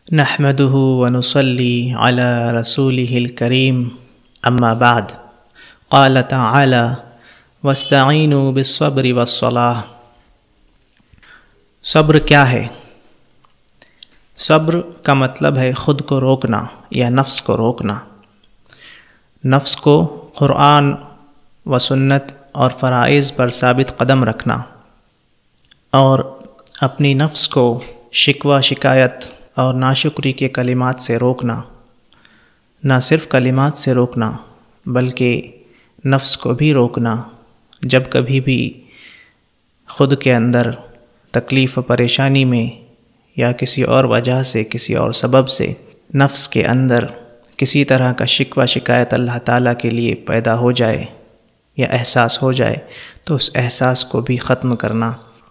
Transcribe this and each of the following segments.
نحمده ونصلي على رسوله الكريم اما بعد قال تعالى واستعینوا بالصبر والصلاة۔ صبر کیا ہے؟ صبر کا مطلب ہے خود کو روکنا یا نفس کو روکنا، نفس کو قرآن و سنت اور فرائض پر ثابت قدم رکھنا، اور اپنی نفس کو شکوہ شکایت اور ناشکری کے کلمات سے روکنا، نہ صرف کلمات سے روکنا بلکہ نفس کو بھی روکنا۔ جب کبھی بھی خود کے اندر تکلیف و پریشانی میں یا کسی اور وجہ سے، کسی اور سبب سے نفس کے اندر کسی طرح کا شکوہ شکایت اللہ تعالیٰ کے لیے پیدا ہو جائے یا احساس ہو جائے تو اس احساس کو بھی ختم کرنا۔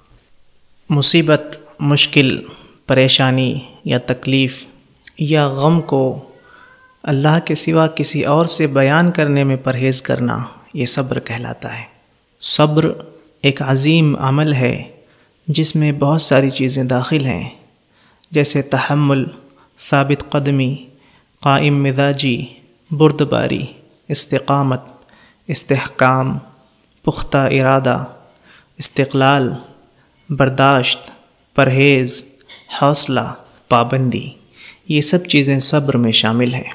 مصیبت، مشکل، پریشانی یا تکلیف یا غم کو اللہ کے سوا کسی اور سے بیان کرنے میں پرہیز کرنا، یہ صبر کہلاتا ہے۔ صبر ایک عظیم عمل ہے جس میں بہت ساری چیزیں داخل ہیں، جیسے تحمل، ثابت قدمی، قائم مزاجی، بردباری، استقامت، استحکام، پختہ ارادہ، استقلال، برداشت، پرہیز، حوصلہ، پابندی، یہ سب چیزیں صبر میں شامل ہیں۔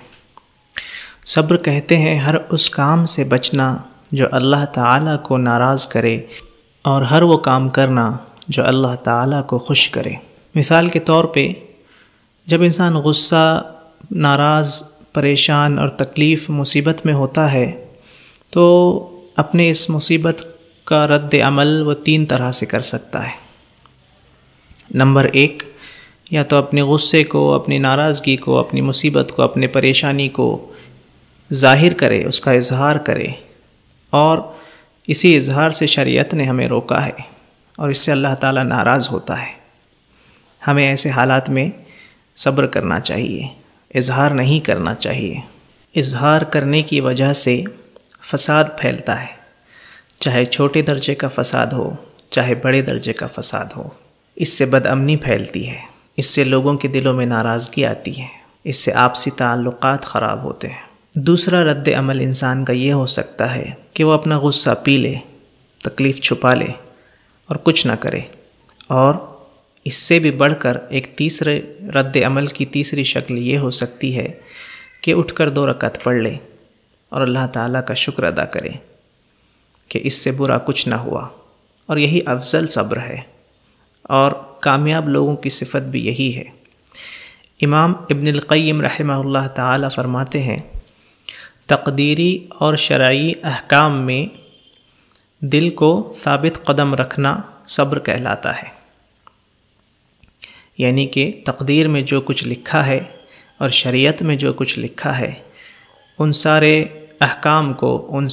صبر کہتے ہیں ہر اس کام سے بچنا جو اللہ تعالیٰ کو ناراض کرے، اور ہر وہ کام کرنا جو اللہ تعالیٰ کو خوش کرے۔ مثال کے طور پہ جب انسان غصہ، ناراض، پریشان اور تکلیف، مصیبت میں ہوتا ہے تو اپنے اس مصیبت کا رد عمل وہ 3 طرح سے کر سکتا ہے۔ نمبر 1، یا تو اپنے غصے کو، اپنی ناراضگی کو، اپنی مصیبت کو، اپنے پریشانی کو ظاہر کرے، اس کا اظہار کرے، اور اسی اظہار سے شریعت نے ہمیں روکا ہے اور اس سے اللہ تعالیٰ ناراض ہوتا ہے۔ ہمیں ایسے حالات میں صبر کرنا چاہیے، اظہار نہیں کرنا چاہیے۔ اظہار کرنے کی وجہ سے فساد پھیلتا ہے، چاہے چھوٹے درجے کا فساد ہو، چاہے بڑے درجے کا فساد ہو۔ اس سے بد امنی پھیلتی ہے، اس سے لوگوں کے دلوں میں ناراضگی آتی ہے، اس سے آپسی تعلقات خراب ہوتے ہیں۔ دوسرا رد عمل انسان کا یہ ہو سکتا ہے کہ وہ اپنا غصہ پی لے، تکلیف چھپا لے اور کچھ نہ کرے، اور اس سے بھی بڑھ کر ایک تیسرے رد عمل کی تیسری شکل یہ ہو سکتی ہے کہ اٹھ کر 2 رکعت پڑھ لے اور اللہ تعالیٰ کا شکر ادا کرے کہ اس سے برا کچھ نہ ہوا، اور یہی افضل صبر ہے، اور کامیاب لوگوں کی صفت بھی یہی ہے۔ امام ابن القیم رحمہ اللہ تعالی فرماتے ہیں تقدیری اور شرعی احکام میں دل کو ثابت قدم رکھنا صبر کہلاتا ہے، یعنی کہ تقدیر میں جو کچھ لکھا ہے اور شریعت میں جو کچھ لکھا ہے ان سارے احکام کو، ان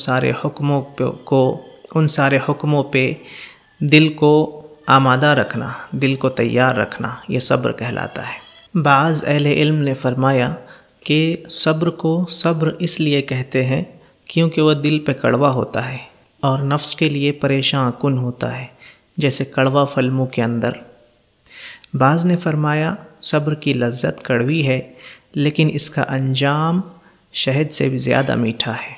سارے حکموں پہ دل کو آمادہ رکھنا، دل کو تیار رکھنا، یہ صبر کہلاتا ہے۔ بعض اہل علم نے فرمایا کہ صبر کو صبر اس لیے کہتے ہیں کیونکہ وہ دل پہ کڑوا ہوتا ہے اور نفس کے لیے پریشان کن ہوتا ہے، جیسے کڑوا پھل منہ کے اندر۔ بعض نے فرمایا صبر کی لذت کڑوی ہے لیکن اس کا انجام شہد سے بھی زیادہ میٹھا ہے۔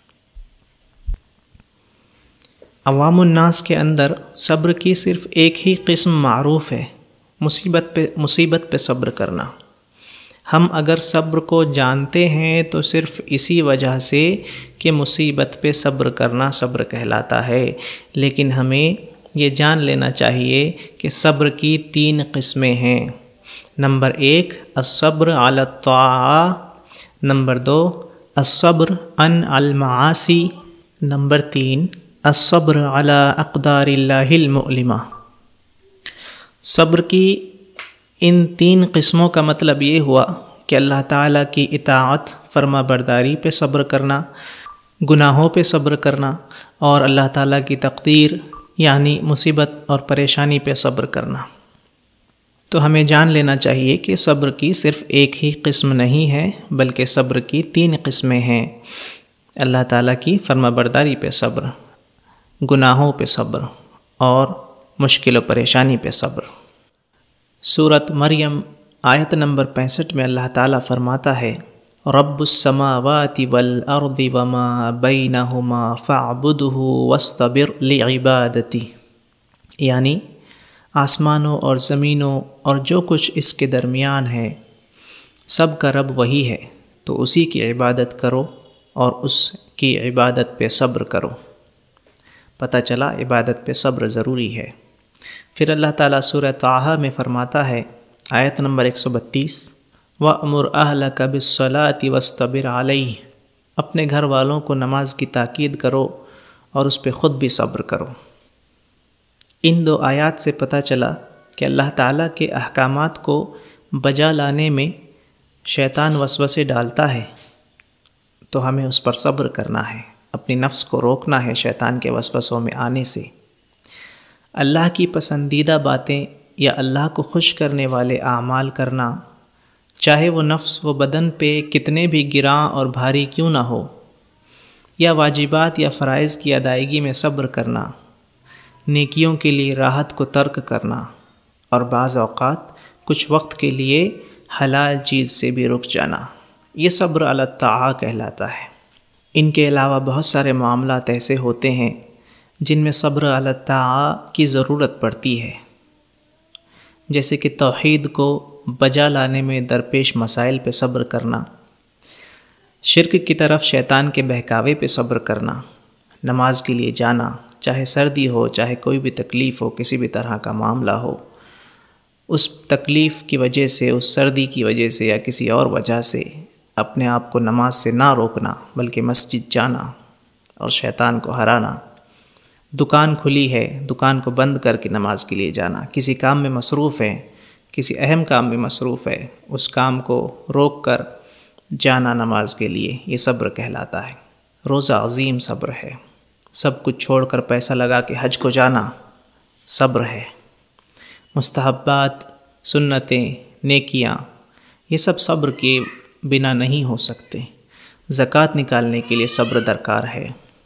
عوام الناس کے اندر صبر کی صرف ایک ہی قسم معروف ہے، مصیبت پہ صبر کرنا۔ ہم اگر صبر کو جانتے ہیں تو صرف اسی وجہ سے کہ مصیبت پہ صبر کرنا صبر کہلاتا ہے، لیکن ہمیں یہ جان لینا چاہیے کہ صبر کی 3 قسمیں ہیں۔ نمبر 1 الصبر علی الطاعہ، نمبر 2 الصبر عن المعاصی، نمبر 3 الصبر علی اقدار اللہ المؤلمہ۔ صبر کی ان 3 قسموں کا مطلب یہ ہوا کہ اللہ تعالیٰ کی اطاعت، فرما برداری پہ صبر کرنا، گناہوں پہ صبر کرنا، اور اللہ تعالیٰ کی تقدیر یعنی مصیبت اور پریشانی پہ صبر کرنا۔ تو ہمیں جان لینا چاہیے کہ صبر کی صرف ایک ہی قسم نہیں ہے بلکہ صبر کی 3 قسمیں ہیں۔ اللہ تعالیٰ کی فرما برداری پہ صبر، گناہوں پہ صبر، اور مشکل و پریشانی پہ صبر۔ سورۃ مریم آیت نمبر 65 میں اللہ تعالیٰ فرماتا ہے رب السماوات والارض وما بینہما فاعبدہ واصطبر لعبادتی، یعنی آسمانوں اور زمینوں اور جو کچھ اس کے درمیان ہے سب کا رب وہی ہے، تو اسی کی عبادت کرو اور اس کی عبادت پہ صبر کرو۔ پتہ چلا عبادت پہ صبر ضروری ہے۔ پھر اللہ تعالیٰ سورہ طٰہٰ میں فرماتا ہے آیت نمبر 132 وَأْمُرْ أَهْلَكَ بِالصَّلَاةِ وَاصْطَبِرْ عَلَيْهِ، اپنے گھر والوں کو نماز کی تاکید کرو اور اس پہ خود بھی صبر کرو۔ ان دو آیات سے پتہ چلا کہ اللہ تعالیٰ کے احکامات کو بجا لانے میں شیطان وسوسے ڈالتا ہے، تو ہمیں اس پر صبر کرنا ہے، اپنی نفس کو روکنا ہے شیطان کے وسوسوں میں آنے سے۔ اللہ کی پسندیدہ باتیں یا اللہ کو خوش کرنے والے اعمال کرنا، چاہے وہ نفس و بدن پہ کتنے بھی گراں اور بھاری کیوں نہ ہو، یا واجبات یا فرائض کی ادائیگی میں صبر کرنا، نیکیوں کے لیے راحت کو ترک کرنا، اور بعض اوقات کچھ وقت کے لیے حلال چیز سے بھی رک جانا، یہ صبر علی الطاعہ کہلاتا ہے۔ ان کے علاوہ بہت سارے معاملات ایسے ہوتے ہیں جن میں صبر علی الطاعہ کی ضرورت پڑتی ہے، جیسے کہ توحید کو بجا لانے میں درپیش مسائل پہ صبر کرنا، شرک کی طرف شیطان کے بہکاوے پہ صبر کرنا، نماز کے لیے جانا، چاہے سردی ہو چاہے کوئی بھی تکلیف ہو، کسی بھی طرح کا معاملہ ہو، اس تکلیف کی وجہ سے، اس سردی کی وجہ سے یا کسی اور وجہ سے اپنے آپ کو نماز سے نہ روکنا بلکہ مسجد جانا اور شیطان کو ہرانا۔ دکان کھلی ہے، دکان کو بند کر کے نماز کے لیے جانا، کسی کام میں مصروف ہے، کسی اہم کام میں مصروف ہے، اس کام کو روک کر جانا نماز کے لیے، یہ صبر کہلاتا ہے۔ روزہ عظیم صبر ہے، سب کچھ چھوڑ کر پیسہ لگا کے حج کو جانا صبر ہے۔ مستحبات، سنتیں، نیکیاں، یہ سب صبر کے بنا نہیں ہو سکتے۔ زکوٰۃ نکالنے کے لیے صبر درکار ہے۔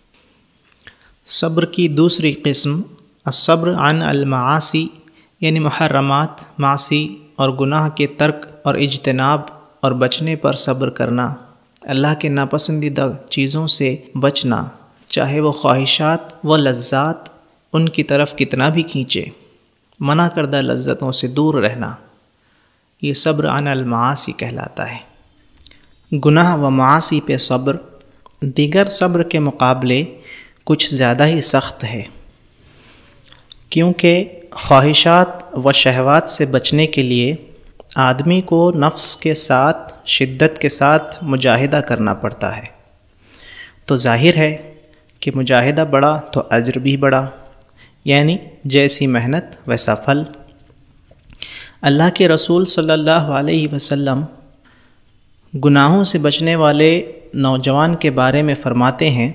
صبر کی دوسری قسم الصبر عن المعاصی، یعنی محرمات، معاصی اور گناہ کے ترک اور اجتناب اور بچنے پر صبر کرنا، اللہ کے ناپسندیدہ چیزوں سے بچنا، چاہے وہ خواہشات و لذات ان کی طرف کتنا بھی کھینچے، منع کردہ لذتوں سے دور رہنا، یہ صبر عن المعاصی کہلاتا ہے۔ گناہ و معاصی پہ صبر دیگر صبر کے مقابلے کچھ زیادہ ہی سخت ہے، کیونکہ خواہشات و شہوات سے بچنے کے لیے آدمی کو نفس کے ساتھ شدت کے ساتھ مجاہدہ کرنا پڑتا ہے، تو ظاہر ہے کہ مجاہدہ بڑا تو اجر بھی بڑا، یعنی جیسی محنت ویسا پھل۔ اللہ کے رسول صلی اللہ علیہ وسلم گناہوں سے بچنے والے نوجوان کے بارے میں فرماتے ہیں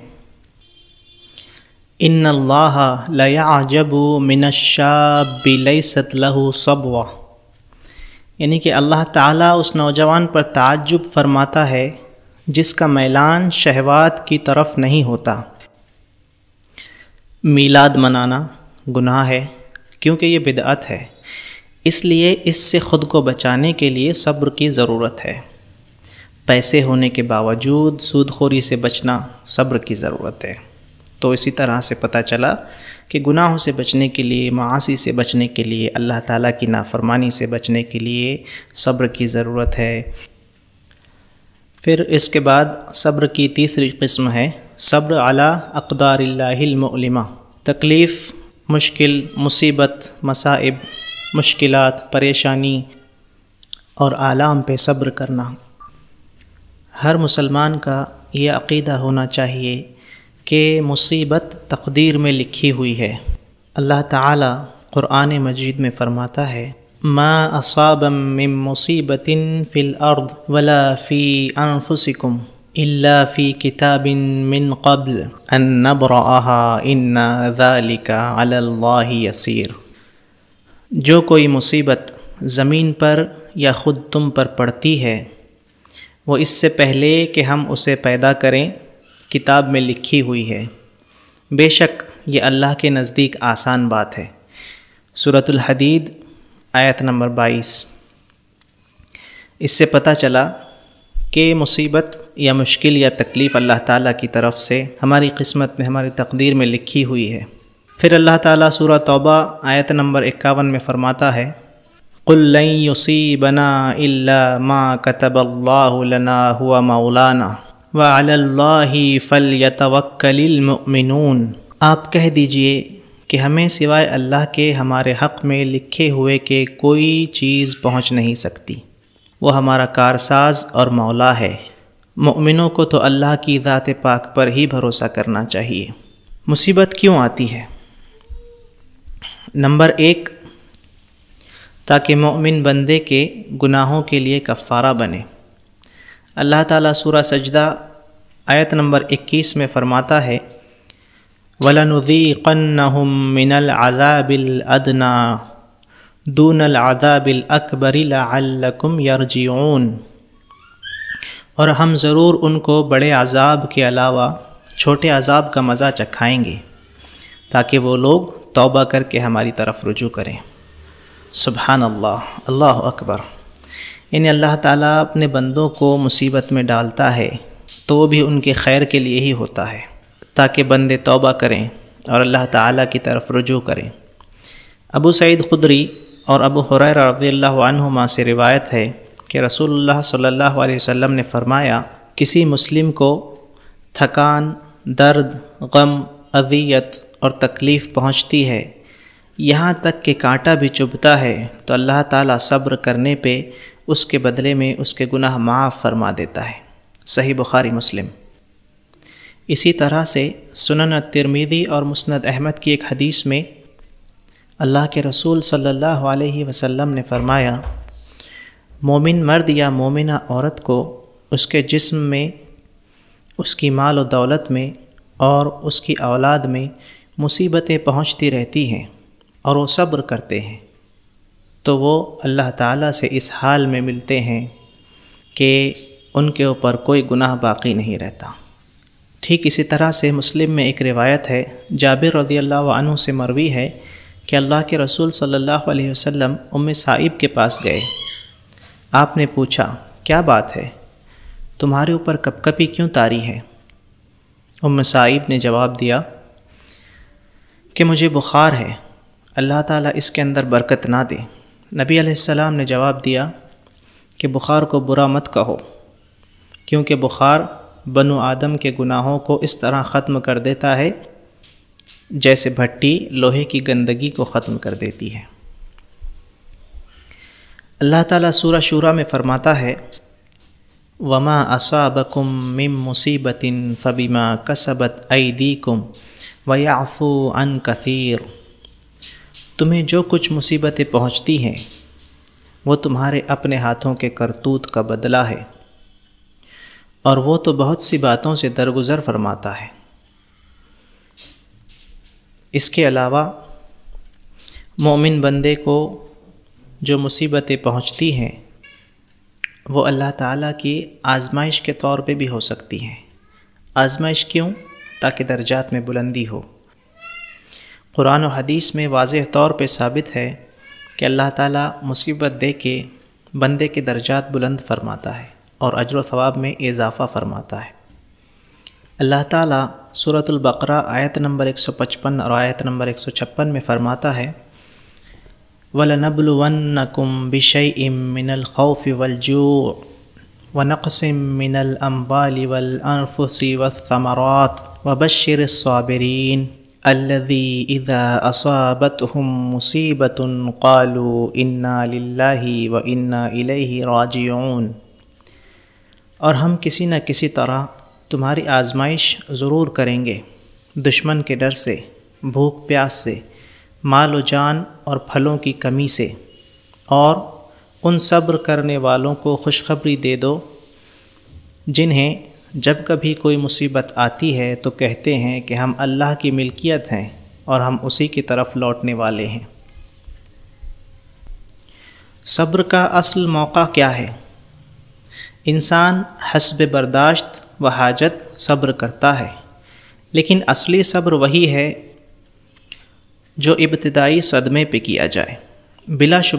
ان اللہ لیعجب من الشاب لیست له صبوہ، یعنی کہ اللہ تعالیٰ اس نوجوان پر تعجب فرماتا ہے جس کا میلان شہوات کی طرف نہیں ہوتا۔ میلاد منانا گناہ ہے کیونکہ یہ بدعت ہے، اس لیے اس سے خود کو بچانے کے لیے صبر کی ضرورت ہے۔ پیسے ہونے کے باوجود سود خوری سے بچنا صبر کی ضرورت ہے۔ تو اسی طرح سے پتہ چلا کہ گناہوں سے بچنے کے لیے، معاصی سے بچنے کے لیے، اللہ تعالیٰ کی نافرمانی سے بچنے کے لیے صبر کی ضرورت ہے۔ پھر اس کے بعد صبر کی تیسری قسم ہے صبر علی اقدار اللہ المؤلمہ، تکلیف، مشکل، مصیبت، مصائب، مشکلات، پریشانی اور آلام پہ صبر کرنا۔ ہر مسلمان کا یہ عقیدہ ہونا چاہیے کہ مصیبت تقدیر میں لکھی ہوئی ہے۔ اللہ تعالیٰ قرآن مجید میں فرماتا ہے ما اصاب من مصیبت فی الارض ولا فی انفسکم الا فی کتاب من قبل ان نبرأها ان ذلک علی اللہ یسیر۔ جو کوئی مصیبت زمین پر یا خود تم پر پڑتی ہے وہ اس سے پہلے کہ ہم اسے پیدا کریں کتاب میں لکھی ہوئی ہے، بے شک یہ اللہ کے نزدیک آسان بات ہے۔ سورۃ الحدید آیت نمبر 22۔ اس سے پتہ چلا کہ مصیبت یا مشکل یا تکلیف اللہ تعالیٰ کی طرف سے ہماری قسمت میں، ہماری تقدیر میں لکھی ہوئی ہے۔ پھر اللہ تعالیٰ سورہ توبہ آیت نمبر 51 میں فرماتا ہے، قُل لَن يُصِيبَنَا إِلَّا مَا كَتَبَ اللَّهُ لَنَا هُوَ مَوْلَانَا وَعَلَى اللَّهِ فَلْيَتَوَكَّلِ الْمُؤْمِنُونَ۔ آپ کہہ دیجئے کہ ہمیں سوائے اللہ کے ہمارے حق میں لکھے ہوئے کہ کوئی چیز پہنچ نہیں سکتی، وہ ہمارا کارساز اور مولا ہے۔ مؤمنوں کو تو اللہ کی ذات پاک پر ہی بھروسہ کرنا چاہیے۔ مصیبت کیوں آتی ہے؟ نمبر 1، تاکہ مومن بندے کے گناہوں کے لیے کفارہ بنے۔ اللہ تعالیٰ سورہ سجدہ آیت نمبر 21 میں فرماتا ہے، وَلَنُذِيقَنَّهُم مِّنَ الْعَذَابِ الْأَدْنَىٰ دُونَ الْعَذَابِ الْأَكْبَرِ لَعَلَّكُمْ يَرْجِعُونَ، اور ہم ضرور ان کو بڑے عذاب کے علاوہ چھوٹے عذاب کا مزہ چکھائیں گے تاکہ وہ لوگ توبہ کر کے ہماری طرف رجوع کریں۔ سبحان اللہ، اللہ اکبر۔ یعنی اللہ تعالیٰ اپنے بندوں کو مصیبت میں ڈالتا ہے تو وہ بھی ان کے خیر کے لیے ہی ہوتا ہے، تاکہ بندے توبہ کریں اور اللہ تعالیٰ کی طرف رجوع کریں۔ ابو سعید خدری اور ابو ہریرہ رضی اللہ عنہما سے روایت ہے کہ رسول اللہ صلی اللہ علیہ وسلم نے فرمایا، کسی مسلم کو تھکان، درد، غم، اذیت اور تکلیف پہنچتی ہے، یہاں تک کہ کانٹا بھی چبھتا ہے، تو اللہ تعالیٰ صبر کرنے پہ اس کے بدلے میں اس کے گناہ معاف فرما دیتا ہے۔ صحیح بخاری مسلم۔ اسی طرح سے سنن الترمذی اور مسند احمد کی ایک حدیث میں اللہ کے رسول صلی اللہ علیہ وسلم نے فرمایا، مومن مرد یا مومنہ عورت کو اس کے جسم میں، اس کی مال و دولت میں اور اس کی اولاد میں مصیبتیں پہنچتی رہتی ہیں اور وہ صبر کرتے ہیں، تو وہ اللہ تعالیٰ سے اس حال میں ملتے ہیں کہ ان کے اوپر کوئی گناہ باقی نہیں رہتا۔ ٹھیک اسی طرح سے مسلم میں ایک روایت ہے، جابر رضی اللہ عنہ سے مروی ہے کہ اللہ کے رسول صلی اللہ علیہ وسلم ام سائب کے پاس گئے۔ آپ نے پوچھا، کیا بات ہے؟ تمہارے اوپر کپکپی کیوں طاری ہے؟ ام سائب نے جواب دیا کہ مجھے بخار ہے، اللہ تعالیٰ اس کے اندر برکت نہ دے۔ نبی علیہ السلام نے جواب دیا کہ بخار کو برا مت کہو، کیونکہ بخار بنو آدم کے گناہوں کو اس طرح ختم کر دیتا ہے جیسے بھٹی لوہے کی گندگی کو ختم کر دیتی ہے۔ اللہ تعالیٰ سورہ شورى میں فرماتا ہے، وَمَا أَصَابَكُم مِّن مُّصِيبَةٍ فَبِمَا كَسَبَتْ أَيْدِيكُمْ وَيَعْفُو عَن كَثِيرٍ۔ تمہیں جو کچھ مصیبتیں پہنچتی ہیں وہ تمہارے اپنے ہاتھوں کے کرتوت کا بدلہ ہے، اور وہ تو بہت سی باتوں سے درگزر فرماتا ہے۔ اس کے علاوہ مومن بندے کو جو مصیبتیں پہنچتی ہیں وہ اللہ تعالیٰ کی آزمائش کے طور پہ بھی ہو سکتی ہیں۔ آزمائش کیوں؟ تاکہ درجات میں بلندی ہو۔ قرآن و حدیث میں واضح طور پہ ثابت ہے کہ اللہ تعالیٰ مصیبت دے کے بندے کے درجات بلند فرماتا ہے اور اجر و ثواب میں اضافہ فرماتا ہے۔ اللہ تعالیٰ سورۃ البقرہ آیت نمبر 155 اور آیت نمبر 156 میں فرماتا ہے، وَلَنَبْلُوَنَّكُمْ بِشَيْءٍ مِّنَ الْخَوْفِ وَالْجُوعِ وَنَقْصٍ مِّنَ الْأَمْوَالِ وَالْأَنفُسِ وَالثَّمَرَاتِ وَبَشِّرِ الصَّابِرِينَ الَّذِي إِذَا أَصَابَتْهُم مُّصِيبَةٌ قَالُوا إِنَّا لِلَّهِ وَإِنَّا إِلَيْهِ راجعون۔ اور ہم کسی نہ کسی طرح تمہاری آزمائش ضرور کریں گے، دشمن کے ڈر سے، بھوک پیاس سے، مال و جان اور پھلوں کی کمی سے، اور ان صبر کرنے والوں کو خوشخبری دے دو جنہیں جب کبھی کوئی مصیبت آتی ہے تو کہتے ہیں کہ ہم اللہ کی ملکیت ہیں اور ہم اسی کی طرف لوٹنے والے ہیں۔ صبر کا اصل موقع کیا ہے؟ انسان حسب برداشت و حاجت صبر کرتا ہے، لیکن اصلی صبر وہی ہے جو ابتدائی صدمے پہ کیا جائے۔ بلا شبہ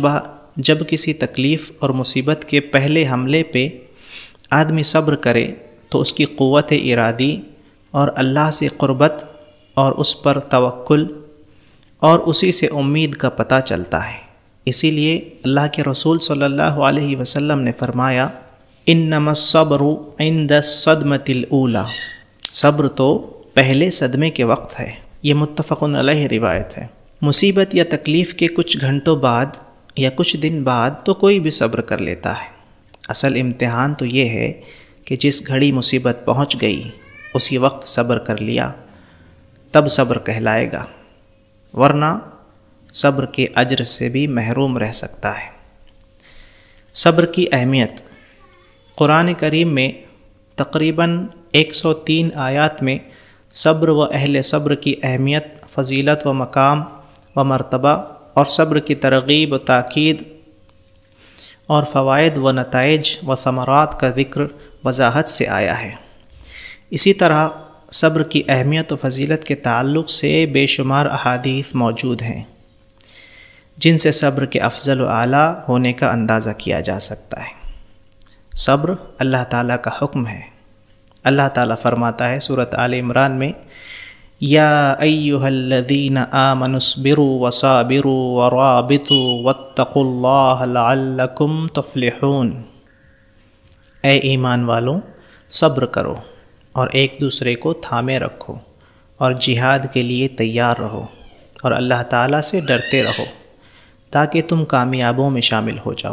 جب کسی تکلیف اور مصیبت کے پہلے حملے پہ آدمی صبر کرے تو اس کی قوت ارادی اور اللہ سے قربت اور اس پر توکل اور اسی سے امید کا پتہ چلتا ہے۔ اسی لیے اللہ کے رسول صلی اللہ علیہ وسلم نے فرمایا انما الصبر عند الصدمة الاولى، صبر تو پہلے صدمے کے وقت ہے۔ یہ متفق علیہ روایت ہے۔ مصیبت یا تکلیف کے کچھ گھنٹوں بعد یا کچھ دن بعد تو کوئی بھی صبر کر لیتا ہے۔ اصل امتحان تو یہ ہے کہ جس گھڑی مصیبت پہنچ گئی اسی وقت صبر کر لیا تب صبر کہلائے گا، ورنہ صبر کے اجر سے بھی محروم رہ سکتا ہے۔ صبر کی اہمیت قرآن کریم میں تقریباً 103 آیات میں صبر و اہل صبر کی اہمیت، فضیلت و مقام و مرتبہ اور صبر کی ترغیب و تاکید اور فوائد و نتائج و ثمرات کا ذکر وضاحت سے آیا ہے۔ اسی طرح صبر کی اہمیت و فضیلت کے تعلق سے بے شمار احادیث موجود ہیں جن سے صبر کے افضل و اعلیٰ ہونے کا اندازہ کیا جا سکتا ہے۔ صبر اللہ تعالیٰ کا حکم ہے۔ اللہ تعالیٰ فرماتا ہے سورۃ آل عمران میں یا ایھا الذین آمنوا اصبروا وصابروا ورابطوا واتقوا اللہ لعلکم تفلحون، اے ایمان والوں صبر کرو اور ایک دوسرے کو تھامے رکھو اور جہاد کے لیے تیار رہو اور اللہ تعالیٰ سے ڈرتے رہو تاکہ تم کامیابوں میں شامل ہو جاؤ۔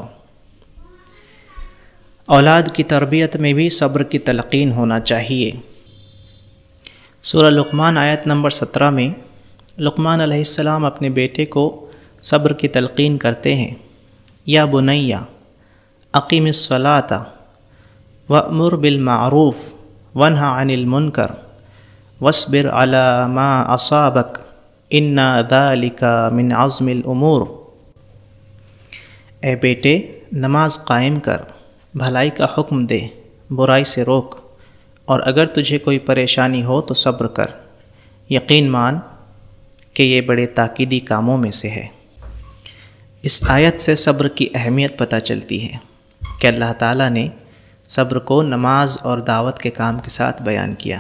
اولاد کی تربیت میں بھی صبر کی تلقین ہونا چاہیے۔ سورہ لقمان آیت نمبر 17 میں لقمان علیہ السلام اپنے بیٹے کو صبر کی تلقین کرتے ہیں۔ یا بنی اقیم الصلاۃ وأمر بالمعروف وانہ عن المنکر واصبر علی ما اصابک ان ذلک من عزم الامور، اے بیٹے نماز قائم کر، بھلائی کا حکم دے، برائی سے روک، اور اگر تجھے کوئی پریشانی ہو تو صبر کر، یقین مان کہ یہ بڑے تاکیدی کاموں میں سے ہے۔ اس آیت سے صبر کی اہمیت پتہ چلتی ہے کہ اللہ تعالیٰ نے صبر کو نماز اور دعوت کے کام کے ساتھ بیان کیا۔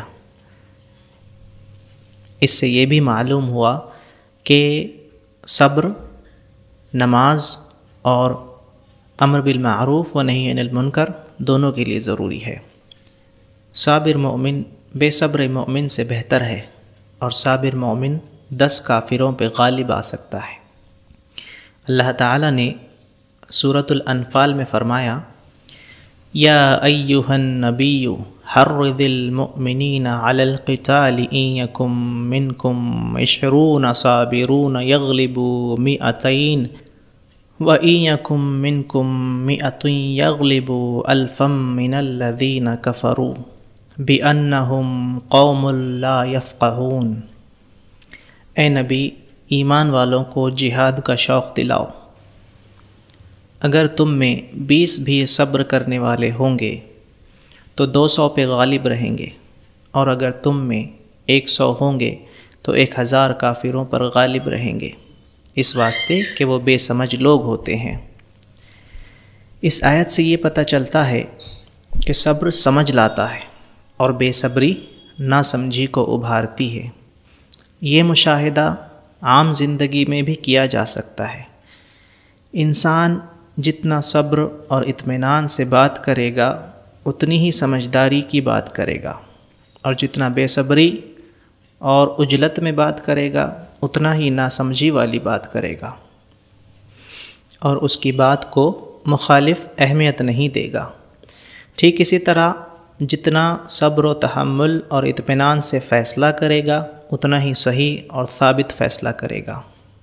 اس سے یہ بھی معلوم ہوا کہ صبر نماز اور امر بالمعروف و نہی عن المنکر دونوں کے لیے ضروری ہے۔ صابر مومن بے صبر مومن سے بہتر ہے، اور صابر مومن 10 کافروں پہ غالب آ سکتا ہے۔ اللہ تعالیٰ نے سورۃ الانفال میں فرمایا یا ایھا النبی حرض المؤمنین علی القتال ان یکن منکم 20 صابرون یغلبوا 200 وَإِن يَكُن مِّنكُم 100 يَغْلِبُوا أَلْفًا مِّنَ الَّذِينَ كَفَرُوا بِأَنَّهُمْ قَوْمٌ لَّا يَفْقَهُونَ، اے نبی ایمان والوں کو جہاد کا شوق دلاؤ۔ اگر تم میں 20 بھی صبر کرنے والے ہوں گے تو 200 پہ غالب رہیں گے، اور اگر تم میں 100 ہوں گے تو 1000 کافروں پر غالب رہیں گے، اس واسطے کہ وہ بے سمجھ لوگ ہوتے ہیں۔ اس آیت سے یہ پتہ چلتا ہے کہ صبر سمجھ لاتا ہے اور بے صبری ناسمجھی کو ابھارتی ہے۔ یہ مشاہدہ عام زندگی میں بھی کیا جا سکتا ہے۔ انسان جتنا صبر اور اطمینان سے بات کرے گا اتنی ہی سمجھداری کی بات کرے گا، اور جتنا بے صبری اور عجلت میں بات کرے گا اتنا ہی ناسمجھی والی بات کرے گا، اور اس کی بات کو مخالف اہمیت نہیں دے گا۔ ٹھیک اسی طرح جتنا صبر و تحمل اور اطمینان سے فیصلہ کرے گا اتنا ہی صحیح اور ثابت فیصلہ کرے گا۔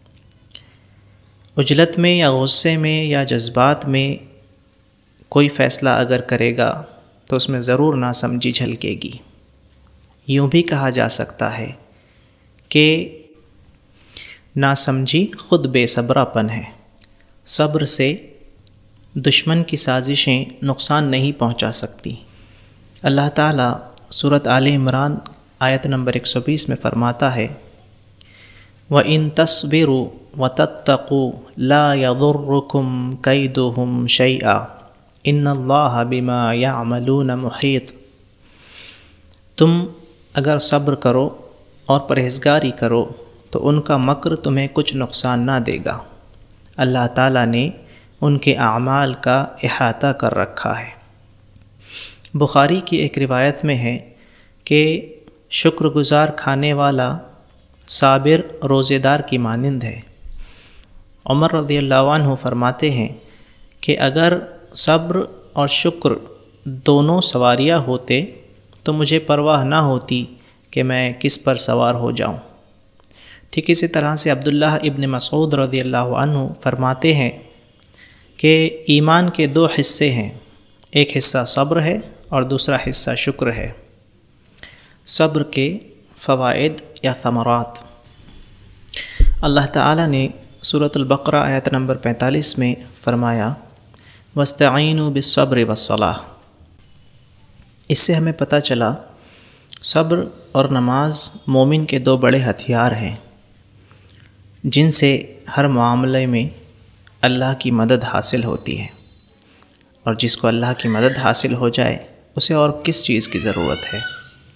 عجلت میں یا غصے میں یا جذبات میں کوئی فیصلہ اگر کرے گا تو اس میں ضرور ناسمجھی جھلکے گی۔ یوں بھی کہا جا سکتا ہے کہ ناسمجھی خود بے صبرا پن ہے۔ صبر سے دشمن کی سازشیں نقصان نہیں پہنچا سکتی۔ اللہ تعالیٰ سورۃ آل عمران آیت نمبر 120 میں فرماتا ہے وَإِن تَصْبِرُوا وَتَتَّقُوا لَا يَضُرُّكُمْ كَيْدُهُمْ شَيْئًا إِنَّ اللَّهَ بِمَا يَعْمَلُونَ مُحِيطٌ۔ تم اگر صبر کرو اور پرہیزگاری کرو تو ان کا مکر تمہیں کچھ نقصان نہ دے گا، اللہ تعالیٰ نے ان کے اعمال کا احاطہ کر رکھا ہے۔ بخاری کی ایک روایت میں ہے کہ شکر گزار کھانے والا صابر روزے دار کی مانند ہے۔ عمر رضی اللہ عنہ فرماتے ہیں کہ اگر صبر اور شکر دونوں سواریاں ہوتے تو مجھے پرواہ نہ ہوتی کہ میں کس پر سوار ہو جاؤں۔ ٹھیک اسی طرح سے عبداللہ ابن مسعود رضی اللہ عنہ فرماتے ہیں کہ ایمان کے دو حصے ہیں، ایک حصہ صبر ہے اور دوسرا حصہ شکر ہے۔ صبر کے فوائد یا ثمرات، اللہ تعالیٰ نے سورۃ البقرہ آیت نمبر 45 میں فرمایا وَاسْتَعِینُوا بِالصَّبْرِ وَالصَّلَاةِ۔ اس سے ہمیں پتہ چلا صبر اور نماز مومن کے دو بڑے ہتھیار ہیں جن سے ہر معاملے میں اللہ کی مدد حاصل ہوتی ہے، اور جس کو اللہ کی مدد حاصل ہو جائے اسے اور کس چیز کی ضرورت ہے۔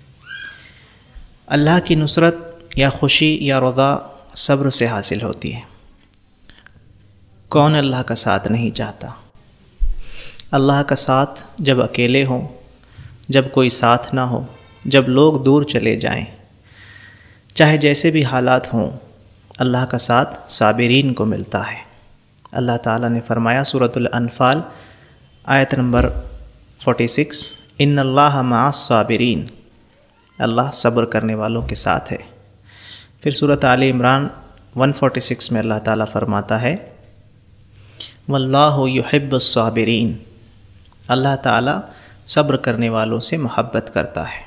اللہ کی نصرت یا خوشی یا رضا صبر سے حاصل ہوتی ہے۔ کون اللہ کا ساتھ نہیں چاہتا؟ اللہ کا ساتھ جب اکیلے ہوں، جب کوئی ساتھ نہ ہو، جب لوگ دور چلے جائیں، چاہے جیسے بھی حالات ہوں، اللہ کا ساتھ صابرین کو ملتا ہے۔ اللہ تعالیٰ نے فرمایا سورۃ الانفال آیت نمبر 46 ان اللہ مع الصابرین، اللہ صبر کرنے والوں کے ساتھ ہے۔ پھر سورۃ آل عمران 146 میں اللہ تعالیٰ فرماتا ہے واللہ یحب الصابرین، اللہ تعالیٰ صبر کرنے والوں سے محبت کرتا ہے۔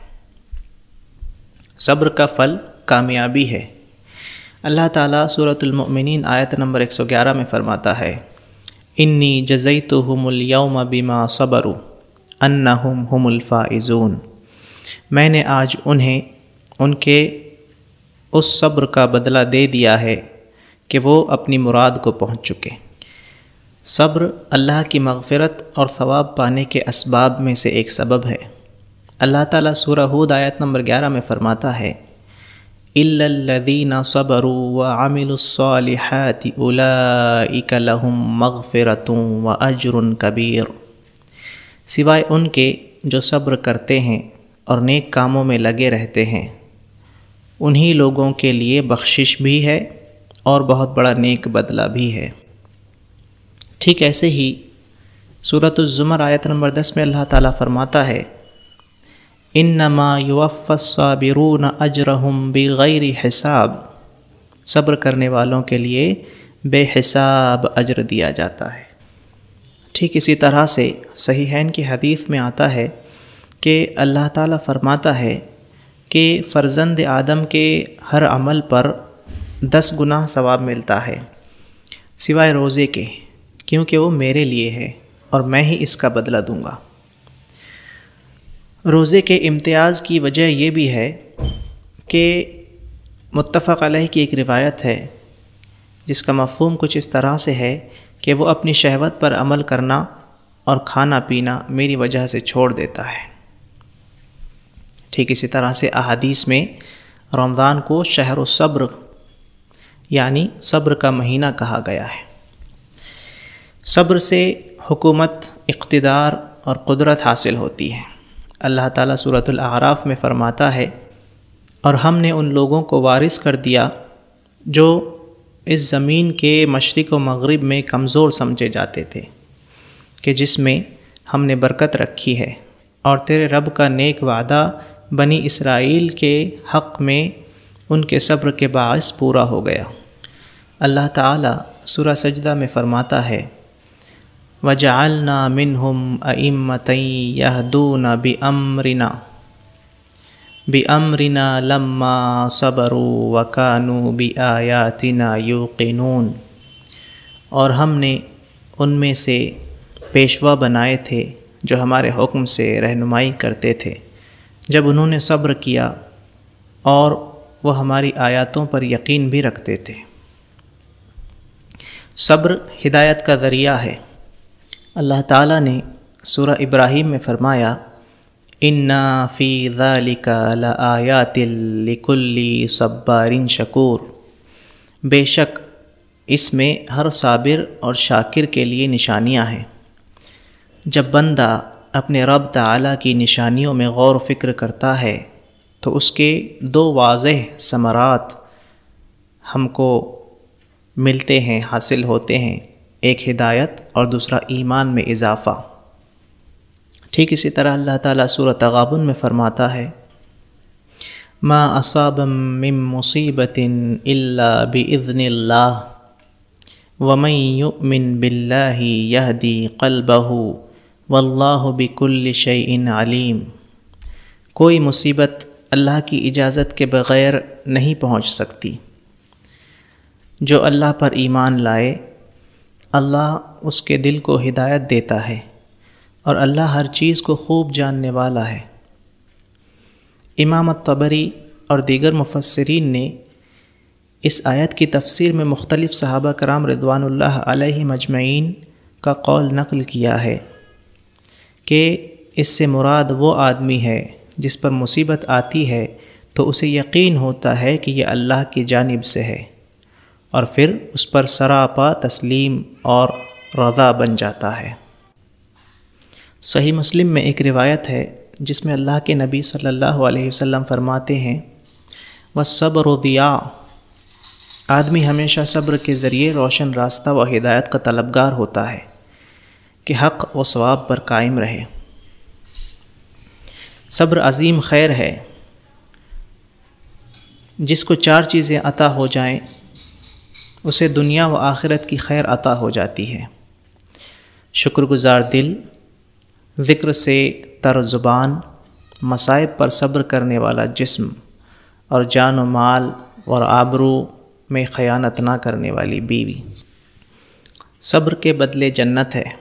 صبر کا پھل کامیابی ہے۔ اللہ تعالیٰ سورۃ المؤمنین آیت نمبر 111 میں فرماتا ہے انی جزیتہم اليوم بما صبروا انہم هم الفائزون، میں نے آج انہیں ان کے اس صبر کا بدلہ دے دیا ہے کہ وہ اپنی مراد کو پہنچ چکے۔ صبر اللہ کی مغفرت اور ثواب پانے کے اسباب میں سے ایک سبب ہے۔ اللہ تعالیٰ سورہ ہود آیت نمبر 11 میں فرماتا ہے إِلَّا الَّذِينَ صَبَرُوا وَعَمِلُوا الصَّالِحَاتِ أُولَئِكَ لَهُم مَّغْفِرَةٌ وَأَجْرٌ كَبِيرٌ، سوائے ان کے جو صبر کرتے ہیں اور نیک کاموں میں لگے رہتے ہیں، انہی لوگوں کے لیے بخشش بھی ہے اور بہت بڑا نیک بدلہ بھی ہے۔ ٹھیک ایسے ہی سورۃ الزمر آیت نمبر 10 میں اللہ تعالیٰ فرماتا ہے انما یوفی الصابرون اجرہم بغیر حساب، صبر کرنے والوں کے لیے بے حساب اجر دیا جاتا ہے۔ ٹھیک اسی طرح سے صحیحین کی حدیث میں آتا ہے کہ اللہ تعالیٰ فرماتا ہے کہ فرزند آدم کے ہر عمل پر 10 گنا ثواب ملتا ہے سوائے روزے کے، کیونکہ وہ میرے لیے ہے اور میں ہی اس کا بدلہ دوں گا۔ روزے کے امتیاز کی وجہ یہ بھی ہے کہ متفق علیہ کی ایک روایت ہے جس کا مفہوم کچھ اس طرح سے ہے کہ وہ اپنی شہوت پر عمل کرنا اور کھانا پینا میری وجہ سے چھوڑ دیتا ہے۔ ٹھیک اسی طرح سے احادیث میں رمضان کو شہر الصبر یعنی صبر کا مہینہ کہا گیا ہے۔ صبر سے حکومت، اقتدار اور قدرت حاصل ہوتی ہے۔ اللہ تعالیٰ سورۃ الاعراف میں فرماتا ہے اور ہم نے ان لوگوں کو وارث کر دیا جو اس زمین کے مشرق و مغرب میں کمزور سمجھے جاتے تھے، کہ جس میں ہم نے برکت رکھی ہے، اور تیرے رب کا نیک وعدہ بنی اسرائیل کے حق میں ان کے صبر کے باعث پورا ہو گیا۔ اللہ تعالیٰ سورہ سجدہ میں فرماتا ہے وَجَعَلْنَا مِنْهُمْ أَئِمَّةً يَهْدُونَ بِأَمْرِنَا لَمَّا صَبَرُوا وَكَانُوا بِآيَاتِنَا يُوقِنُونَ، اور ہم نے ان میں سے پیشوا بنائے تھے جو ہمارے حکم سے رہنمائی کرتے تھے جب انہوں نے صبر کیا اور وہ ہماری آیاتوں پر یقین بھی رکھتے تھے۔ صبر ہدایت کا ذریعہ ہے۔ اللہ تعالیٰ نے سورہ ابراہیم میں فرمایا اِنَّا فِي ذَلِكَ لَآيَاتٍ لِكُلِّ صَبَّارٍ شَكُورٍ، بے شک اس میں ہر صابر اور شاکر کے لیے نشانیاں ہیں۔ جب بندہ اپنے رب تعالیٰ کی نشانیوں میں غور و فکر کرتا ہے تو اس کے دو واضح ثمرات ہم کو ملتے ہیں، حاصل ہوتے ہیں، ایک ہدایت اور دوسرا ایمان میں اضافہ۔ ٹھیک اسی طرح اللہ تعالیٰ سورۃ تغابن میں فرماتا ہے ما اصاب من مصیبت الا باذن اللہ ومن یؤمن باللہ یہدی قلبہ واللہ بکل شیء علیم۔ کوئی مصیبت اللہ کی اجازت کے بغیر نہیں پہنچ سکتی۔ جو اللہ پر ایمان لائے اللہ اس کے دل کو ہدایت دیتا ہے اور اللہ ہر چیز کو خوب جاننے والا ہے۔ امام الطبری اور دیگر مفسرین نے اس آیت کی تفسیر میں مختلف صحابہ کرام رضوان اللہ علیہم اجمعین کا قول نقل کیا ہے کہ اس سے مراد وہ آدمی ہے جس پر مصیبت آتی ہے تو اسے یقین ہوتا ہے کہ یہ اللہ کی جانب سے ہے، اور پھر اس پر سراپا تسلیم اور رضا بن جاتا ہے۔ صحیح مسلم میں ایک روایت ہے جس میں اللہ کے نبی صلی اللہ علیہ وسلم فرماتے ہیں وَالصَّبْرُ ضِيَاءٌ، آدمی ہمیشہ صبر کے ذریعے روشن راستہ و ہدایت کا طلبگار ہوتا ہے کہ حق و ثواب پر قائم رہے۔ صبر عظیم خیر ہے۔ جس کو چار چیزیں عطا ہو جائیں اسے دنیا و آخرت کی خیر عطا ہو جاتی ہے۔ شکر گزار دل، ذکر سے تر زبان، مصائب پر صبر کرنے والا جسم، اور جان و مال اور آبرو میں خیانت نہ کرنے والی بیوی۔ صبر کے بدلے جنت ہے۔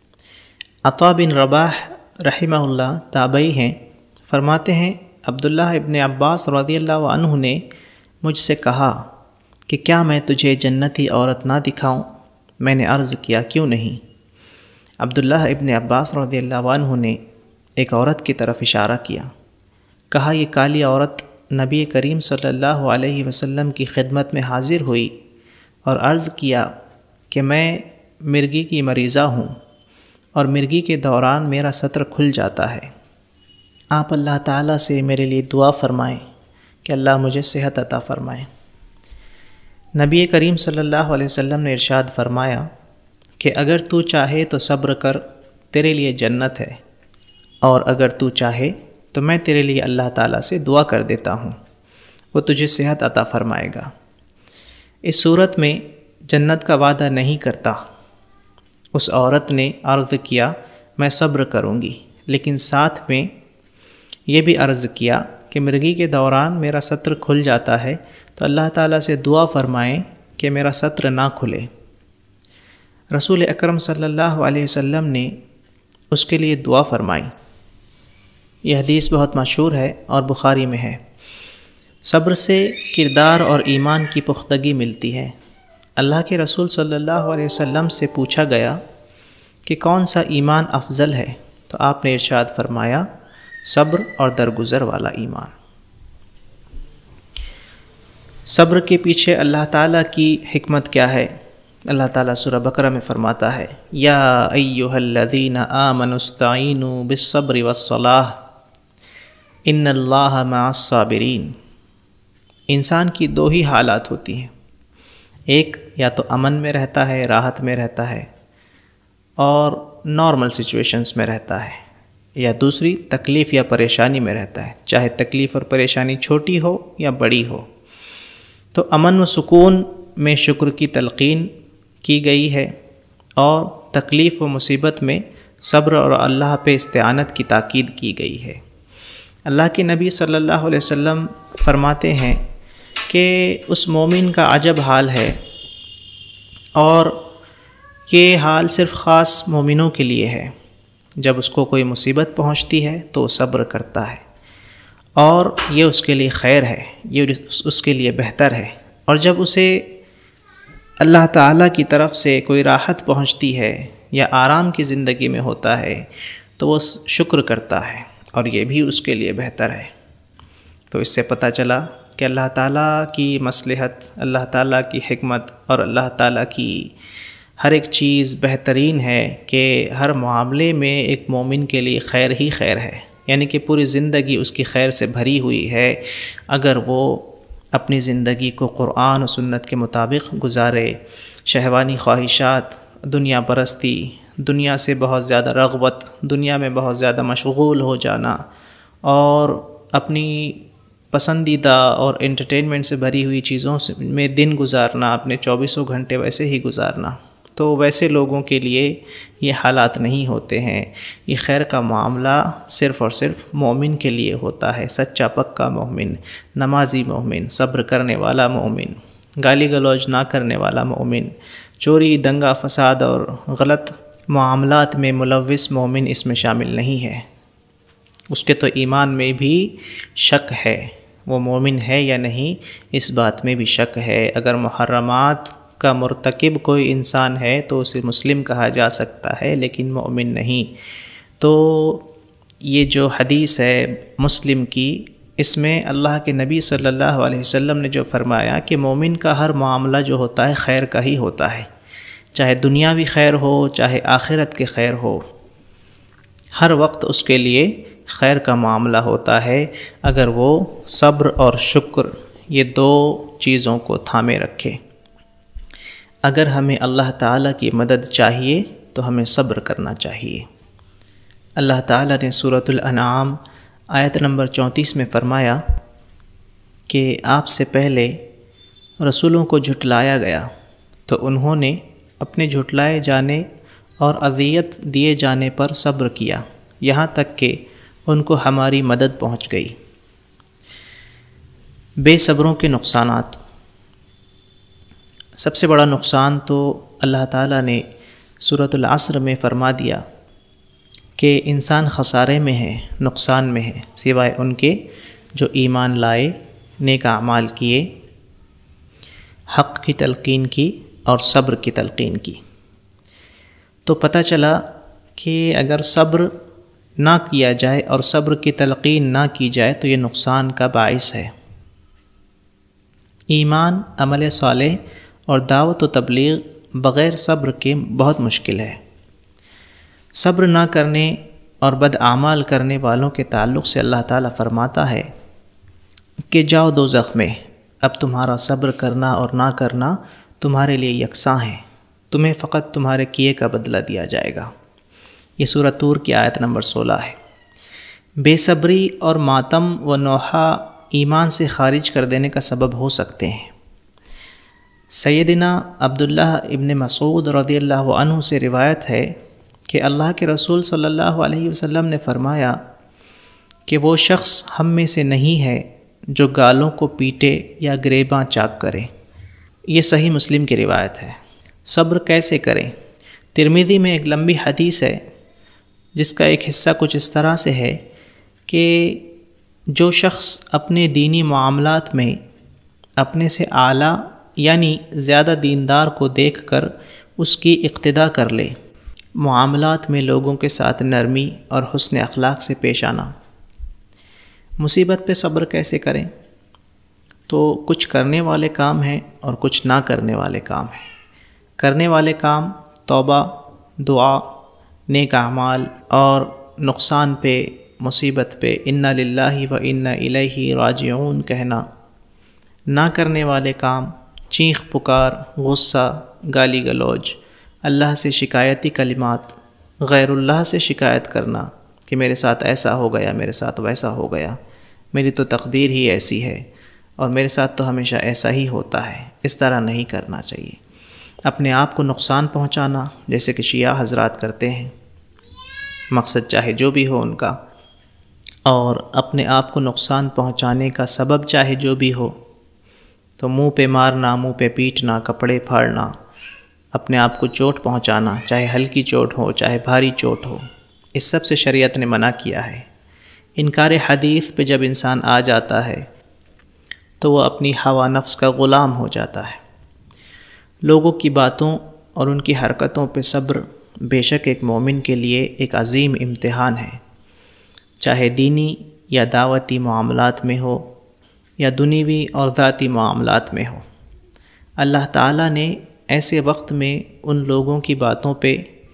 عطا بن رباح رحمہ اللہ تابعی ہیں، فرماتے ہیں عبداللہ ابن عباس رضی اللہ عنہ نے مجھ سے کہا کہ کیا میں تجھے جنتی عورت نہ دکھاؤں؟ میں نے عرض کیا کیوں نہیں؟ عبداللہ ابن عباس رضی اللہ عنہ نے ایک عورت کی طرف اشارہ کیا، کہا یہ کالی عورت نبی کریم صلی اللہ علیہ وسلم کی خدمت میں حاضر ہوئی اور عرض کیا کہ میں مرگی کی مریضہ ہوں اور مرگی کے دوران میرا سطر کھل جاتا ہے، آپ اللہ تعالیٰ سے میرے لیے دعا فرمائیں کہ اللہ مجھے صحت عطا فرمائے۔ نبی کریم صلی اللہ علیہ وسلم نے ارشاد فرمایا کہ اگر تو چاہے تو صبر کر، تیرے لیے جنت ہے، اور اگر تو چاہے تو میں تیرے لیے اللہ تعالیٰ سے دعا کر دیتا ہوں، وہ تجھے صحت عطا فرمائے گا۔ اس صورت میں جنت کا وعدہ نہیں کرتا۔ اس عورت نے عرض کیا میں صبر کروں گی، لیکن ساتھ میں یہ بھی عرض کیا کہ مرگی کے دوران میرا سطر کھل جاتا ہے تو اللہ تعالیٰ سے دعا فرمائیں کہ میرا سطر نہ کھلے۔ رسول اکرم صلی اللہ علیہ وسلم نے اس کے لیے دعا فرمائی۔ یہ حدیث بہت مشہور ہے اور بخاری میں ہے۔ صبر سے کردار اور ایمان کی پختگی ملتی ہے۔ اللہ کے رسول صلی اللہ علیہ وسلم سے پوچھا گیا کہ کون سا ایمان افضل ہے، تو آپ نے ارشاد فرمایا صبر اور درگزر والا ایمان۔ صبر کے پیچھے اللہ تعالیٰ کی حکمت کیا ہے؟ اللہ تعالیٰ سورہ بقرہ میں فرماتا ہے یا ایھا الذین آمنوا استعینوا بالصبر والصلاۃ ان اللہ مع الصابرین۔ انسان کی دو ہی حالات ہوتی ہیں، ایک یا تو امن میں رہتا ہے، راحت میں رہتا ہے اور نارمل سچویشنز میں رہتا ہے، یا دوسری تکلیف یا پریشانی میں رہتا ہے، چاہے تکلیف اور پریشانی چھوٹی ہو یا بڑی ہو۔ تو امن و سکون میں شکر کی تلقین کی گئی ہے، اور تکلیف و مصیبت میں صبر اور اللہ پہ استعانت کی تاکید کی گئی ہے۔ اللہ کے نبی صلی اللہ علیہ وسلم فرماتے ہیں کہ اس مومن کا عجب حال ہے، اور یہ حال صرف خاص مومنوں کے لیے ہے۔ جب اس کو کوئی مصیبت پہنچتی ہے تو وہ صبر کرتا ہے، اور یہ اس کے لیے خیر ہے، یہ اس کے لیے بہتر ہے، اور جب اسے اللہ تعالیٰ کی طرف سے کوئی راحت پہنچتی ہے یا آرام کی زندگی میں ہوتا ہے تو وہ شکر کرتا ہے، اور یہ بھی اس کے لیے بہتر ہے۔ تو اس سے پتہ چلا کہ اللہ تعالیٰ کی مصلحت، اللہ تعالیٰ کی حکمت اور اللہ تعالیٰ کی ہر ایک چیز بہترین ہے کہ ہر معاملے میں ایک مومن کے لیے خیر ہی خیر ہے، یعنی کہ پوری زندگی اس کی خیر سے بھری ہوئی ہے اگر وہ اپنی زندگی کو قرآن و سنت کے مطابق گزارے۔ شہوانی خواہشات، دنیا پرستی، دنیا سے بہت زیادہ رغبت، دنیا میں بہت زیادہ مشغول ہو جانا اور اپنی پسندیدہ اور انٹرٹینمنٹ سے بھری ہوئی چیزوں میں دن گزارنا، اپنے 24 گھنٹے ویسے ہی گزارنا، تو ویسے لوگوں کے لیے یہ حالات نہیں ہوتے ہیں۔ یہ خیر کا معاملہ صرف اور صرف مومن کے لیے ہوتا ہے، سچا پکا مومن، نمازی مومن، صبر کرنے والا مومن، گالی گلوچ نہ کرنے والا مومن، چوری، دنگا فساد اور غلط معاملات میں ملوث مومن اس میں شامل نہیں ہے۔ اس کے تو ایمان میں بھی شک ہے، وہ مومن ہے یا نہیں اس بات میں بھی شک ہے۔ اگر محرمات کا مرتکب کوئی انسان ہے تو اسے مسلم کہا جا سکتا ہے لیکن مومن نہیں۔ تو یہ جو حدیث ہے مسلم کی، اس میں اللہ کے نبی صلی اللہ علیہ وسلم نے جو فرمایا کہ مومن کا ہر معاملہ جو ہوتا ہے خیر کا ہی ہوتا ہے، چاہے دنیاوی خیر ہو چاہے آخرت کے خیر ہو، ہر وقت اس کے لیے خیر کا معاملہ ہوتا ہے اگر وہ صبر اور شکر یہ دو چیزوں کو تھامے رکھے۔ اگر ہمیں اللہ تعالیٰ کی مدد چاہیے تو ہمیں صبر کرنا چاہیے۔ اللہ تعالیٰ نے سورۃ الانعام آیت نمبر 34 میں فرمایا کہ آپ سے پہلے رسولوں کو جھٹلایا گیا تو انہوں نے اپنے جھٹلائے جانے اور اذیت دیے جانے پر صبر کیا یہاں تک کہ ان کو ہماری مدد پہنچ گئی۔ بے صبروں کے نقصانات۔ سب سے بڑا نقصان تو اللہ تعالیٰ نے سورۃ العصر میں فرما دیا کہ انسان خسارے میں ہے، نقصان میں ہے، سوائے ان کے جو ایمان لائے، نیک اعمال کیے، حق کی تلقین کی اور صبر کی تلقین کی۔ تو پتہ چلا کہ اگر صبر نہ کیا جائے اور صبر کی تلقین نہ کی جائے تو یہ نقصان کا باعث ہے۔ ایمان، عمل صالح اور دعوت و تبلیغ بغیر صبر کے بہت مشکل ہے۔ صبر نہ کرنے اور بد اعمال کرنے والوں کے تعلق سے اللہ تعالیٰ فرماتا ہے کہ جاؤ دوزخ میں، اب تمہارا صبر کرنا اور نہ کرنا تمہارے لیے یکساں ہے، تمہیں فقط تمہارے کیے کا بدلہ دیا جائے گا۔ یہ سورۃ طور کی آیت نمبر 16 ہے۔ بے صبری اور ماتم و نوحہ ایمان سے خارج کر دینے کا سبب ہو سکتے ہیں۔ سیدنا عبداللہ ابن مسعود رضی اللہ عنہ سے روایت ہے کہ اللہ کے رسول صلی اللہ علیہ وسلم نے فرمایا کہ وہ شخص ہم میں سے نہیں ہے جو گالوں کو پیٹے یا گریباں چاک کرے۔ یہ صحیح مسلم کی روایت ہے۔ صبر کیسے کریں؟ ترمذی میں ایک لمبی حدیث ہے جس کا ایک حصہ کچھ اس طرح سے ہے کہ جو شخص اپنے دینی معاملات میں اپنے سے اعلیٰ یعنی زیادہ دیندار کو دیکھ کر اس کی اقتدا کر لے، معاملات میں لوگوں کے ساتھ نرمی اور حسن اخلاق سے پیش آنا۔ مصیبت پہ صبر کیسے کریں؟ تو کچھ کرنے والے کام ہیں اور کچھ نہ کرنے والے کام ہیں۔ کرنے والے کام توبہ، دعا، نیک اعمال اور نقصان پہ، مصیبت پہ انا للہ و انا الیہ راجعون کہنا۔ نہ کرنے والے کام چیخ پکار، غصہ، گالی گلوچ، اللہ سے شکایتی کلمات، غیر اللہ سے شکایت کرنا کہ میرے ساتھ ایسا ہو گیا، میرے ساتھ ویسا ہو گیا، میری تو تقدیر ہی ایسی ہے اور میرے ساتھ تو ہمیشہ ایسا ہی ہوتا ہے۔ اس طرح نہیں کرنا چاہیے۔ اپنے آپ کو نقصان پہنچانا جیسے کہ شیعہ حضرات کرتے ہیں، مقصد چاہے جو بھی ہو ان کا، اور اپنے آپ کو نقصان پہنچانے کا سبب چاہے جو بھی ہو، تو منہ پہ مارنا، منہ پہ پیٹنا، کپڑے پھاڑنا، اپنے آپ کو چوٹ پہنچانا، چاہے ہلکی چوٹ ہو چاہے بھاری چوٹ ہو، اس سب سے شریعت نے منع کیا ہے۔ انکار حدیث پہ جب انسان آ جاتا ہے تو وہ اپنی ہوا نفس کا غلام ہو جاتا ہے۔ لوگوں کی باتوں اور ان کی حرکتوں پہ صبر بے شک ایک مومن کے لیے ایک عظیم امتحان ہے، چاہے دینی یا دعوتی معاملات میں ہو یا دنیوی اور ذاتی معاملات میں ہو۔ اللہ تعالیٰ نے ایسے وقت میں ان لوگوں کی باتوں پہ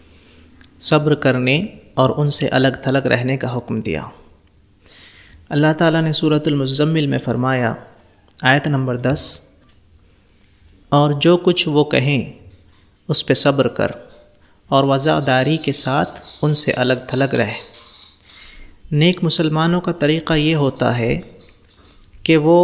صبر کرنے اور ان سے الگ تھلگ رہنے کا حکم دیا۔ اللہ تعالیٰ نے سورۃ المزمل میں فرمایا، آیت نمبر 10، اور جو کچھ وہ کہیں اس پہ صبر کر اور وفاداری کے ساتھ ان سے الگ تھلگ رہ۔ نیک مسلمانوں کا طریقہ یہ ہوتا ہے کہ وہ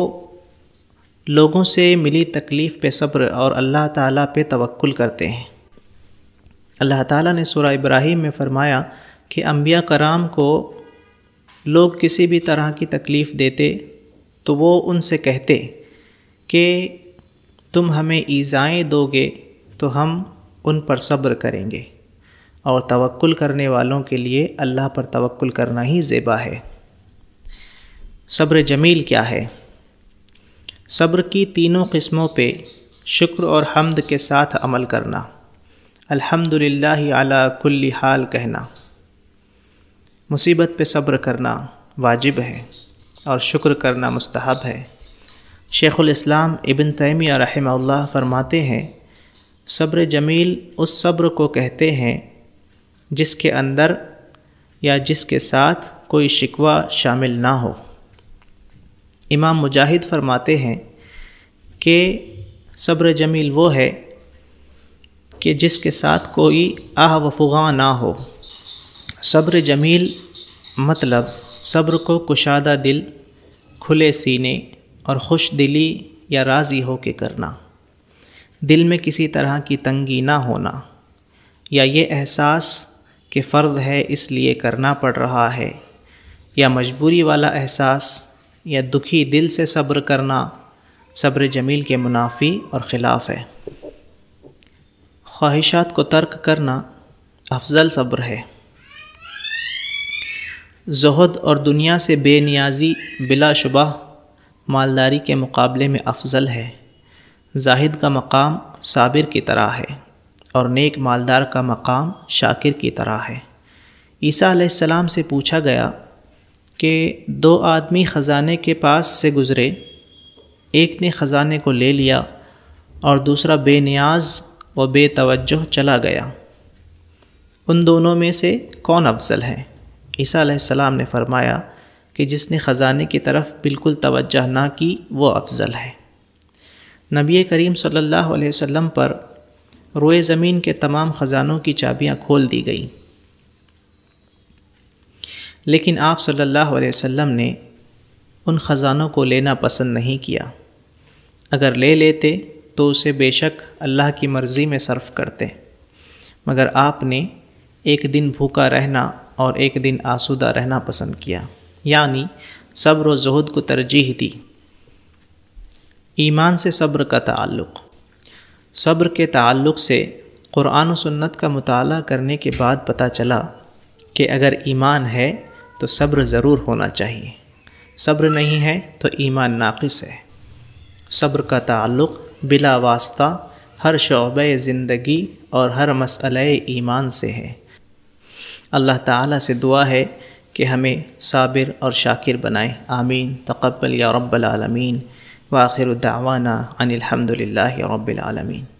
لوگوں سے ملی تکلیف پہ صبر اور اللہ تعالیٰ پہ توکل کرتے ہیں۔ اللہ تعالیٰ نے سورہ ابراہیم میں فرمایا کہ انبیاء کرام کو لوگ کسی بھی طرح کی تکلیف دیتے تو وہ ان سے کہتے کہ تم ہمیں ایذائیں دو گے تو ہم ان پر صبر کریں گے، اور توکل کرنے والوں کے لیے اللہ پر توکل کرنا ہی زیبا ہے۔ صبر جمیل کیا ہے؟ صبر کی تینوں قسموں پہ شکر اور حمد کے ساتھ عمل کرنا، الحمدللہ علی کل حال کہنا، مصیبت پہ صبر کرنا واجب ہے اور شکر کرنا مستحب ہے۔ شیخ الاسلام ابن تیمیہ رحمہ اللہ فرماتے ہیں، صبر جمیل اس صبر کو کہتے ہیں جس کے اندر یا جس کے ساتھ کوئی شکوہ شامل نہ ہو۔ امام مجاہد فرماتے ہیں کہ صبر جمیل وہ ہے کہ جس کے ساتھ کوئی آہ و فغاں نہ ہو۔ صبر جمیل مطلب صبر کو کشادہ دل، کھلے سینے اور خوش دلی یا راضی ہو کے کرنا، دل میں کسی طرح کی تنگی نہ ہونا، یا یہ احساس کہ فرض ہے اس لیے کرنا پڑ رہا ہے، یا مجبوری والا احساس یا دکھی دل سے صبر کرنا صبر جمیل کے منافی اور خلاف ہے۔ خواہشات کو ترک کرنا افضل صبر ہے۔ زہد اور دنیا سے بے نیازی بلا شبہ مالداری کے مقابلے میں افضل ہے۔ زاہد کا مقام صابر کی طرح ہے اور نیک مالدار کا مقام شاکر کی طرح ہے۔ عیسیٰ علیہ السلام سے پوچھا گیا کہ دو آدمی خزانے کے پاس سے گزرے، ایک نے خزانے کو لے لیا اور دوسرا بے نیاز و بے توجہ چلا گیا، ان دونوں میں سے کون افضل ہے؟ عیسیٰ علیہ السلام نے فرمایا کہ جس نے خزانے کی طرف بالکل توجہ نہ کی وہ افضل ہے۔ نبی کریم صلی اللہ علیہ وسلم پر روئے زمین کے تمام خزانوں کی چابیاں کھول دی گئیں، لیکن آپ صلی اللہ علیہ وسلم نے ان خزانوں کو لینا پسند نہیں کیا۔ اگر لے لیتے تو اسے بے شک اللہ کی مرضی میں صرف کرتے، مگر آپ نے ایک دن بھوکا رہنا اور ایک دن آسودہ رہنا پسند کیا، یعنی صبر و زہد کو ترجیح دی۔ ایمان سے صبر کا تعلق۔ صبر کے تعلق سے قرآن و سنت کا مطالعہ کرنے کے بعد پتہ چلا کہ اگر ایمان ہے تو صبر ضرور ہونا چاہیے، صبر نہیں ہے تو ایمان ناقص ہے۔ صبر کا تعلق بلا واسطہ ہر شعبہ زندگی اور ہر مسئلہ ایمان سے ہے۔ اللہ تعالیٰ سے دعا ہے کہ ہمیں صابر اور شاکر بنائے، آمین۔ تقبل یا رب العالمین، وآخر دعوانا ان الحمد للہ رب العالمین۔